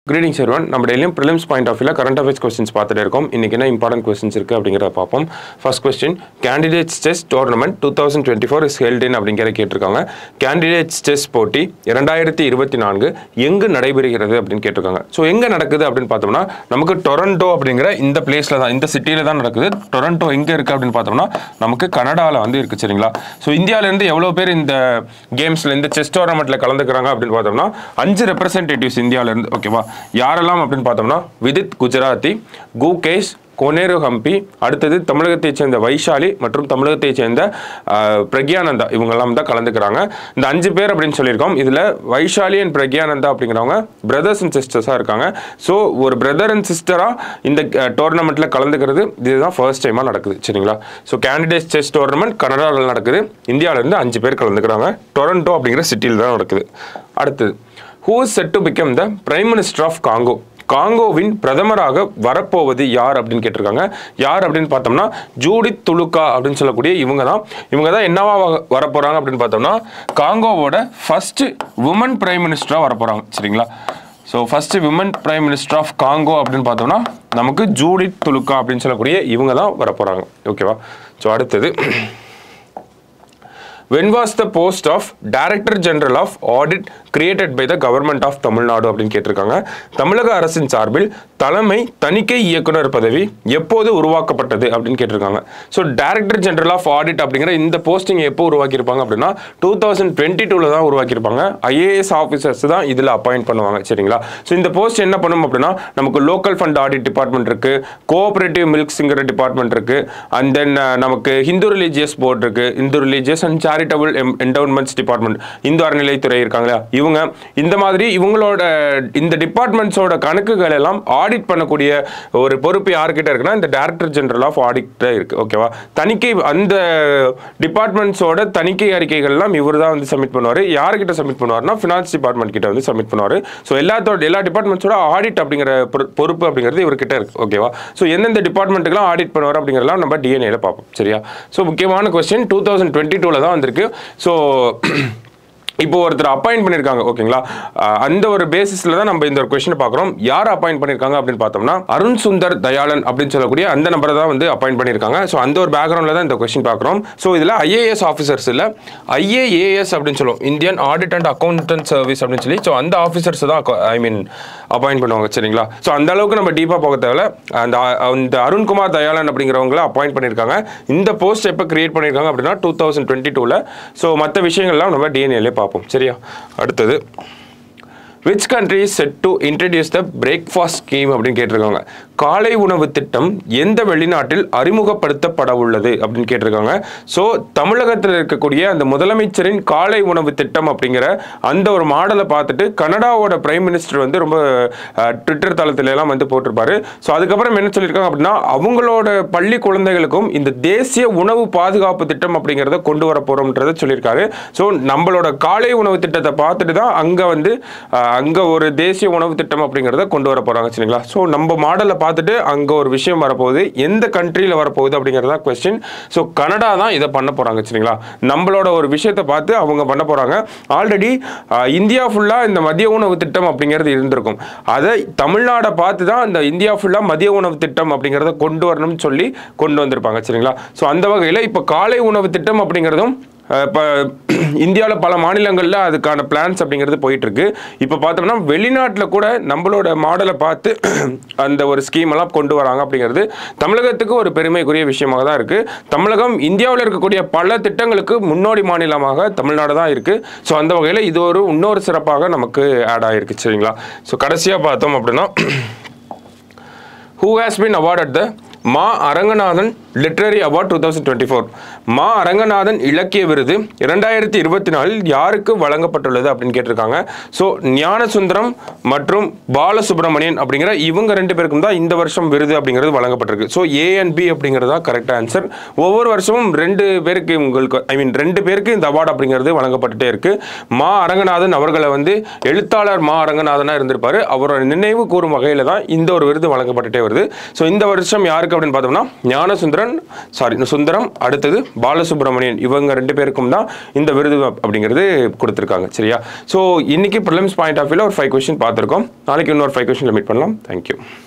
Greetings everyone. நம்ம டெய்லியும் prelims point of view current affairs questions பார்த்துட்டே இருக்கோம். இன்னைக்கு என்ன important questions இருக்கு அப்படிங்கறத பாப்போம். First question, Candidates Chess Tournament 2024 is held in அப்படிங்கற கேட்டிருக்காங்க. Candidates Chess போட்டி 2024 எங்க நடைபெறுகிறது அப்படினு கேட்டிருக்காங்க. சோ எங்க நடக்குது அப்படினு பார்த்தோம்னா நமக்கு டொரண்டோ அப்படிங்கற இந்த பிளேஸ்ல தான் இந்த சிட்டில தான் நடக்குது. டொரண்டோ எங்க இருக்கு அப்படினு பார்த்தோம்னா நமக்கு கனடால வந்து இருக்கு சரிங்களா. சோ இந்தியால இருந்து எவ்வளவு பேர் இந்த கேம்ஸ்ல இந்த செஸ் டோர்னமென்ட்ல கலந்துக்கறாங்க அப்படினு பார்த்தோம்னா 5 ரெப்ரசன்டேட்டிவ்ஸ் இந்தியால இருந்து ஓகேவா. யாரெல்லாம் அப்படின்னு பார்த்தோம்னா விதித் குஜராத்தி, குகேஷ், கோனேரு ஹம்பி, அடுத்தது தமிழகத்தைச் சேர்ந்த வைஷாலி மற்றும் தமிழகத்தைச் சேர்ந்த பிரக்யானந்தா இவங்கெல்லாம் தான் கலந்துக்கிறாங்க. இந்த 5 பேர் அப்படின்னு சொல்லியிருக்கோம். இதில் வைஷாலி அண்ட் பிரக்யானந்தா அப்படிங்கிறவங்க பிரதர்ஸ் அண்ட் சிஸ்டர்ஸாக இருக்காங்க. ஸோ ஒரு பிரதர் அண்ட் சிஸ்டராக இந்த டோர்னமெண்ட்டில் கலந்துக்கிறது இதுதான் ஃபர்ஸ்ட் டைமாக நடக்குது சரிங்களா. ஸோ கேண்டிடேட்ஸ் செஸ் டோர்னமெண்ட் கனடாவில் நடக்குது. இந்தியாவிலேருந்து 5 பேர் கலந்துக்கிறாங்க. டொரண்டோ அப்படிங்கிற சிட்டியில் தான் நடக்குது. அடுத்தது, who is set to become the Prime Minister of Congo? காங்கோவின் பிரதமராக வரப்போவது யார் அப்படின்னு கேட்டிருக்காங்க. யார் அப்படின்னு பார்த்தோம்னா ஜூடித் துலுக்கா அப்படின்னு சொல்லக்கூடிய இவங்க தான் என்னவா வரப்போறாங்க அப்படின்னு பார்த்தோம்னா காங்கோவோட ஃபர்ஸ்ட் உமன் பிரைம் மினிஸ்டரா வரப்போறாங்க சரிங்களா. So first women prime minister of Congo அப்படின்னு பார்த்தோம்னா நமக்கு ஜூடித் துலுக்கா அப்படின்னு சொல்லக்கூடிய இவங்க தான் வரப்போறாங்க ஓகேவா. ஸோ அடுத்தது, when was the post of Director General of Audit created by the Government of Tamil Nadu அப்படின்னு கேட்டிருக்காங்க. தமிழக அரசின் சார்பில் தலைமை தணிக்கை இயக்குனர் பதவி எப்போது உருவாக்கப்பட்டது அப்படின்னு கேட்டிருக்காங்க. So director general of audit அப்படிங்கிற இந்த போஸ்டிங் எப்போ உருவாக்கியிருப்பாங்க அப்படின்னா 2022 தான் உருவாக்கியிருப்பாங்க. IAS ஆஃபீஸர்ஸ் தான் இதில் அப்பாயிண்ட் பண்ணுவாங்க சரிங்களா. ஸோ இந்த போஸ்ட் என்ன பண்ணும் அப்படின்னா நமக்கு லோக்கல் ஃபண்ட் ஆடிட் டிபார்ட்மெண்ட் இருக்கு, கோஆபரேட்டிவ் மில்க்ஸுங்கிற டிபார்ட்மெண்ட் இருக்கு, அண்ட் தென் நமக்கு ஹிந்து ரிலீஜியஸ் போர்டு இருக்கு, Hindu religious and charitable endowments department, Hindu அறநிலைத்துறை இருக்காங்களா இவங்க, இந்த மாதிரி இவங்களோட இந்த டிபார்ட்மெண்ட்ஸோட கணக்குகள் எல்லாம் ஆடிட் பண்ணக்கூடிய ஒரு பொறுப்பு யார்கிட்ட இருக்குன்னா இந்த டைரக்டர் ஜெனரல் ஆஃப் ஆடிட் இருக்கு ஓகேவா. தணிக்கை அந்த டிபார்ட்மெண்ட்ஸோட தணிக்கை அறிக்கைகள் எல்லாம் இவர் தான் வந்து சப்மிட் பண்ணுவார். யார்கிட்ட சப்மிட் பண்ணுவார்னா ஃபினான்ஸ் டிபார்ட்மெண்ட் கிட்ட வந்து சப்மிட் பண்ணுவார். ஸோ எல்லா டிபார்ட்மெண்ட்ஸோட ஆடிட் அப்படிங்கிற பொறுப்பு அப்படிங்கிறது இவர்கிட்ட இருக்கு ஓகேவா. ஸோ எந்தெந்த டிபார்ட்மெண்ட்டுக்கெல்லாம் ஆடிட் பண்ணுவார் அப்படிங்கிறதெல்லாம் நம்ம டிஎன்ஏல பார்ப்போம் சரியா. ஸோ முக்கியமான கொஸ்டின் 2022 தான் வந்திருக்கு. ஸோ இப்போ ஒருத்தர் அப்பாயிண்ட் பண்ணியிருக்காங்க ஓகேங்களா. அந்த ஒரு பேசிஸ்ல தான் நம்ம இந்த ஒரு கொஸ்டினை பார்க்குறோம். யார் அப்பாயிண்ட் பண்ணியிருக்காங்க அப்படின்னு பார்த்தோம்னா அருண் சுந்தர் தயாளன் அப்படின்னு சொல்லக்கூடிய அந்த நம்பரை தான் வந்து அப்பாயிண்ட் பண்ணியிருக்காங்க. ஸோ அந்த ஒரு பேக்ரவுண்டில் தான் இந்த கொஸ்டின் பார்க்குறோம். ஸோ இதில் IAS ஆஃபீஸர்ஸ் இல்லை IAAS அப்படின்னு சொல்லுவோம், Indian audit and accountant service அப்படின்னு சொல்லி. ஸோ அந்த ஆஃபீஸர்ஸ் தான் அப்பாயிண்ட் பண்ணுவாங்க சரிங்களா. ஸோ அந்த அளவுக்கு நம்ம டீப்பாக போக தேவையில்ல. அந்த அருண்குமார் தயாளன் அப்படிங்கிறவங்கள அப்பாயிண்ட் பண்ணியிருக்காங்க. இந்த போஸ்ட் எப்போ கிரியேட் பண்ணியிருக்காங்க அப்படின்னா 2022. ஸோ மற்ற விஷயங்கள்லாம் நம்ம டிஎன்ஏலே பார்ப்போம் சரியா. அடுத்தது, which country is set to introduce the breakfast scheme அப்படின்னு கேட்டிருக்காங்க. காலை உணவு திட்டம் எந்த வெளிநாட்டில் அறிமுகப்படுத்தப்பட உள்ளது அப்படின்னு கேட்டிருக்காங்க. ஸோ தமிழகத்தில் இருக்கக்கூடிய அந்த முதலமைச்சரின் காலை உணவு திட்டம் அப்படிங்கிற அந்த ஒரு மாடலை பார்த்துட்டு கனடாவோட பிரைம் மினிஸ்டர் வந்து ரொம்ப ட்விட்டர் தளத்துல எல்லாம் வந்து போட்டிருப்பாரு. ஸோ அதுக்கப்புறம் என்ன சொல்லியிருக்காங்க அப்படின்னா அவங்களோட பள்ளி குழந்தைகளுக்கும் இந்த தேசிய உணவு பாதுகாப்பு திட்டம் அப்படிங்கிறத கொண்டு வர போறோம்ன்றத சொல்லியிருக்காரு. ஸோ நம்மளோட காலை உணவு திட்டத்தை பார்த்துட்டு தான் அங்க ஒரு தேசிய உணவு திட்டம் அப்படிங்கிறத கொண்டு வர போறாங்க சரிங்களா. ஸோ நம்ம மாடலை பார்த்துட்டு அங்க ஒரு விஷயம் வரப்போகுது, எந்த கண்ட்ரியில வரப்போகுது அப்படிங்கிறதா கொஸ்டின். ஸோ கனடா தான் இதை பண்ண போறாங்க சரிங்களா. நம்மளோட ஒரு விஷயத்தை பார்த்து அவங்க பண்ண போறாங்க. ஆல்ரெடி இந்தியா ஃபுல்லா இந்த மதிய உணவு திட்டம் அப்படிங்கிறது இருந்திருக்கும். அதை தமிழ்நாடை பார்த்து தான் இந்த இந்தியா ஃபுல்லா மதிய உணவு திட்டம் அப்படிங்கிறத கொண்டு வரணும்னு சொல்லி கொண்டு வந்திருப்பாங்க சரிங்களா. ஸோ அந்த வகையில் இப்போ காலை உணவு திட்டம் அப்படிங்கிறதும் இப்போ இந்தியாவில் பல மாநிலங்களில் அதுக்கான பிளான்ஸ் அப்படிங்கிறது போயிட்டு இருக்கு. இப்போ பார்த்தோம்னா வெளிநாட்டில் கூட நம்மளோட மாடலை பார்த்து அந்த ஒரு ஸ்கீம் எல்லாம் கொண்டு வராங்க அப்படிங்கிறது தமிழகத்துக்கு ஒரு பெருமைக்குரிய விஷயமாக தான் இருக்கு. தமிழகம் இந்தியாவில் இருக்கக்கூடிய பல திட்டங்களுக்கு முன்னோடி மாநிலமாக தமிழ்நாடு தான் இருக்கு. ஸோ அந்த வகையில் இது ஒரு இன்னொரு சிறப்பாக நமக்கு ஆட் ஆகிருக்கு சரிங்களா. ஸோ கடைசியாக பார்த்தோம் அப்படின்னா who has been awarded the மா அரங்கநாதன் லிட்ரரி அவார்ட் 2024. மா அரங்கநாதன் இலக்கிய விருது 2024 யாருக்கு வழங்கப்பட்டுள்ளது அப்படின்னு கேட்டிருக்காங்க. ஸோ ஞானசுந்தரம் மற்றும் பாலசுப்ரமணியன் அப்படிங்கிற இவங்க 2 பேருக்கும் தான் இந்த வருஷம் விருது அப்படிங்கிறது வழங்கப்பட்டிருக்கு. ஸோ A and B அப்படிங்கிறதா கரெக்ட் ஆன்சர். ஒவ்வொரு வருஷமும் 2 பேருக்கு உங்களுக்கு 2 பேருக்கு இந்த அவார்டு அப்படிங்கிறது வழங்கப்பட்டுட்டே இருக்கு. மா அரங்கநாதன் அவர்களை வந்து எழுத்தாளர் மா அரங்கநாதனா இருந்திருப்பாரு. அவரோட நினைவு கூறும் வகையில தான் இந்த ஒரு விருது வழங்கப்பட்டுட்டே வருது. ஸோ இந்த வருஷம் யாருக்கு அப்படின்னு பார்த்தோம்னா ஞானசுந்தரன் சுந்தரம், அடுத்தது பாலசுப்ரமணியன், இவங்க 2 பேருக்கும் தான் இந்த விருது அப்படிங்கிறது கொடுத்துருக்காங்க. சரியா? ஸோ இன்னைக்கு ப்ரிலிம்ஸ் பாயிண்ட் ஆஃப் வியூல ஒரு 5 கொஸ்டின் பார்த்துருக்கோம். நாளைக்கு இன்னொரு 5 கொஸ்டின்ல மீட் பண்ணலாம். தேங்க்யூ.